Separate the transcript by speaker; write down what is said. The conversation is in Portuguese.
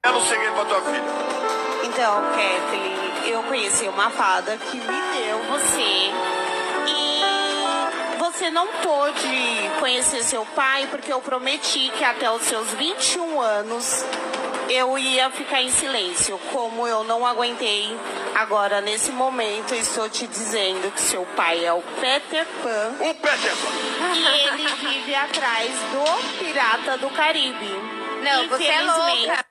Speaker 1: É um segredo pra tua filha.
Speaker 2: Então, Kathleen, eu conheci uma fada que me deu você. E você não pôde conhecer seu pai porque eu prometi que até os seus 21 anos eu ia ficar em silêncio. Como eu não aguentei, agora nesse momento eu estou te dizendo que seu pai é o Peter Pan.
Speaker 1: O Peter Pan.
Speaker 2: E ele vive atrás do Pirata do Caribe.
Speaker 3: Não, você é louca.